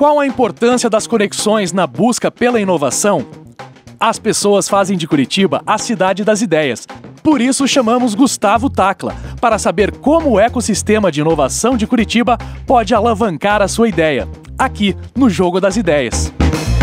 Qual a importância das conexões na busca pela inovação? As pessoas fazem de Curitiba a cidade das ideias. Por isso chamamos Gustavo Tacla, para saber como o ecossistema de inovação de Curitiba pode alavancar a sua ideia, aqui no Jogo das Ideias.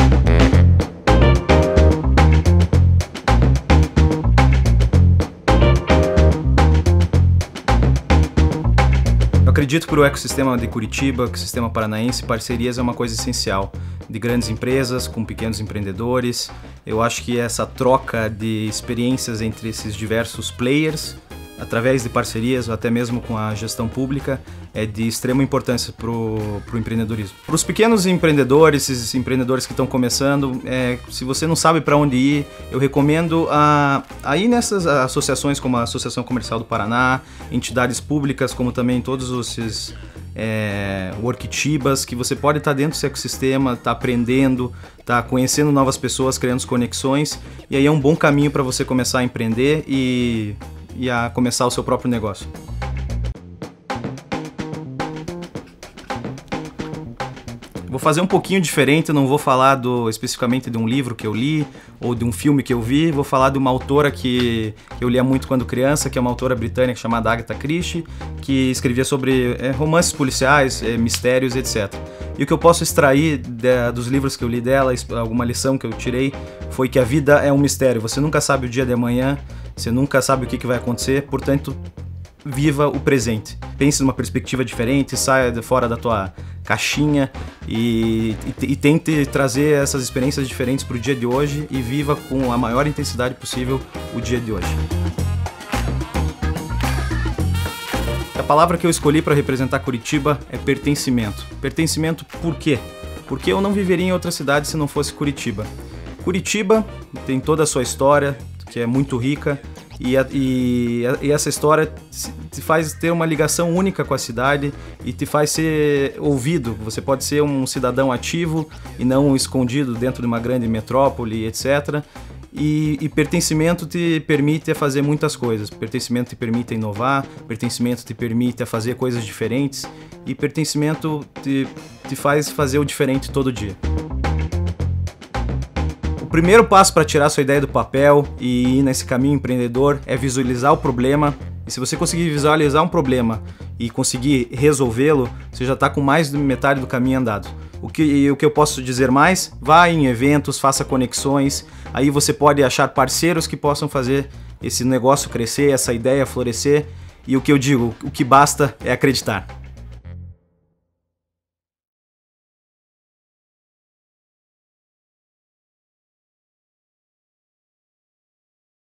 Eu acredito que para o ecossistema de Curitiba, ecossistema paranaense, parcerias é uma coisa essencial. De grandes empresas com pequenos empreendedores. Eu acho que essa troca de experiências entre esses diversos players, através de parcerias ou até mesmo com a gestão pública, é de extrema importância para o empreendedorismo. Para os pequenos empreendedores, esses empreendedores que estão começando, se você não sabe para onde ir, eu recomendo a ir nessas associações como a Associação Comercial do Paraná, entidades públicas como também todos esses worktibas, que você pode estar dentro desse ecossistema, estar aprendendo, estar conhecendo novas pessoas, criando conexões, e aí é um bom caminho para você começar a empreender e a começar o seu próprio negócio. Vou fazer um pouquinho diferente, não vou falar especificamente de um livro que eu li ou de um filme que eu vi, vou falar de uma autora que eu lia muito quando criança, que é uma autora britânica chamada Agatha Christie, que escrevia sobre romances policiais, mistérios, etc. E o que eu posso extrair dos livros que eu li dela, alguma lição que eu tirei, foi que a vida é um mistério. Você nunca sabe o dia de amanhã, você nunca sabe o que vai acontecer, portanto, viva o presente. Pense numa perspectiva diferente, saia de fora da tua caixinha e tente trazer essas experiências diferentes para o dia de hoje e viva com a maior intensidade possível o dia de hoje. A palavra que eu escolhi para representar Curitiba é pertencimento. Pertencimento por quê? Porque eu não viveria em outra cidade se não fosse Curitiba. Curitiba tem toda a sua história, que é muito rica, e essa história te faz ter uma ligação única com a cidade e te faz ser ouvido. Você pode ser um cidadão ativo e não escondido dentro de uma grande metrópole, etc. E pertencimento te permite fazer muitas coisas. Pertencimento te permite inovar, pertencimento te permite fazer coisas diferentes e pertencimento te faz fazer o diferente todo dia. O primeiro passo para tirar sua ideia do papel e ir nesse caminho empreendedor é visualizar o problema. E se você conseguir visualizar um problema e conseguir resolvê-lo, você já está com mais de metade do caminho andado. O que eu posso dizer mais? Vá em eventos, faça conexões, aí você pode achar parceiros que possam fazer esse negócio crescer, essa ideia florescer. E o que eu digo, o que basta é acreditar.